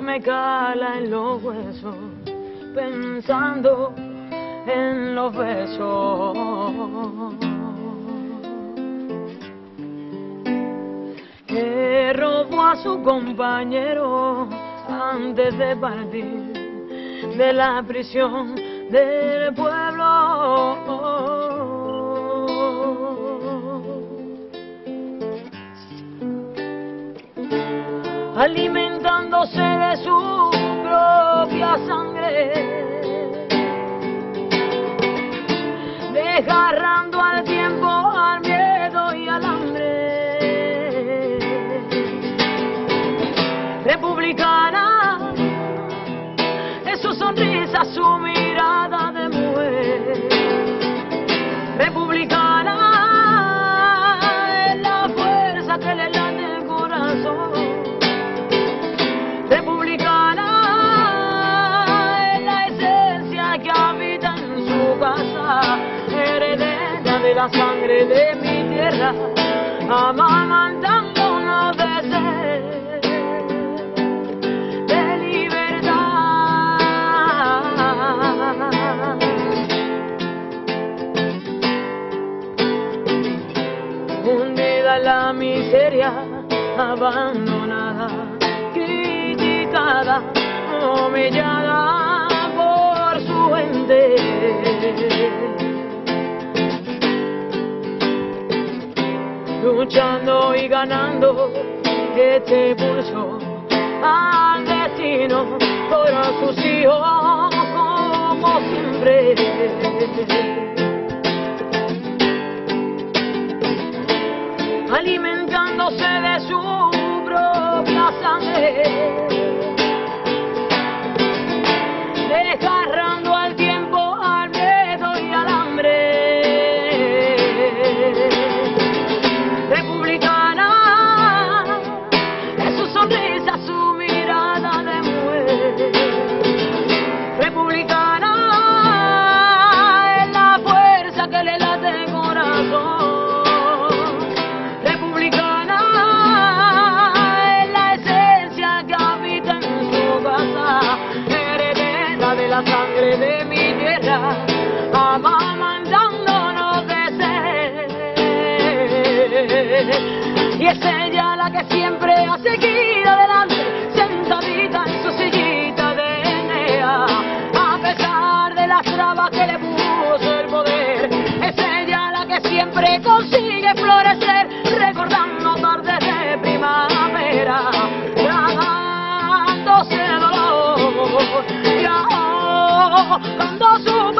me cala en los huesos, pensando en los besos. Que robó a su compañero antes de partir de la prisión del pueblo. Alimentándose de su propia sangre, desgarrando al tiempo, al miedo y al hambre. Republicana, es su sonrisa, su mirada de mujer. Republicana, es la fuerza que le late el corazón. Republicana, es la esencia que habita en su casa, heredera de la sangre de mi tierra, amamantándonos de sed, de libertad. Hundida en la miseria, abandonada, criticada, humillada por su gente. Luchando y ganando este pulso al destino por sus hijos como siempre. Alimentándose de su propia sangre, desgarrando al tiempo, al miedo y al hambre. Republicana, es su sonrisa, su mirada de mujer. Republicana, es la fuerza que le late el corazón. Republicana, es la esencia que habita en su casa, heredera de la sangre de mi tierra, amamantándonos de sed. Y es ella la que siempre ha seguido adelante, sentadita en su sillita de Enea, a pesar de las trabas que le puso el poder. Es ella la que siempre consigue florecer, recordando tardes de primavera, tragándose dolor y ahogando su